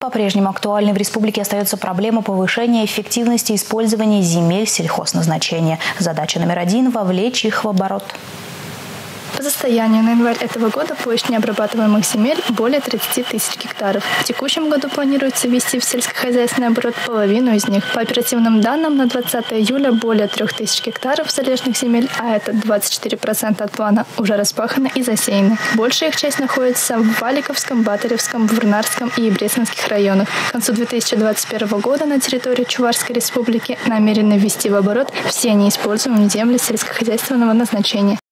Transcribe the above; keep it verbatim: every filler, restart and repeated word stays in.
По-прежнему актуальной в республике остается проблема повышения эффективности использования земель сельхозназначения. Задача номер один – вовлечь их в оборот. По состоянию на январь этого года площадь необрабатываемых земель более тридцати тысяч гектаров. В текущем году планируется ввести в сельскохозяйственный оборот половину из них. По оперативным данным, на двадцатое июля более трех тысяч гектаров залежных земель, а это двадцать четыре процента от плана, уже распаханы и засеяны. Большая их часть находится в Валиковском, Батаревском, Бурнарском и Брестинских районах. К концу две тысячи двадцать первого года на территории Чувашской республики намерены ввести в оборот все неиспользуемые земли сельскохозяйственного назначения.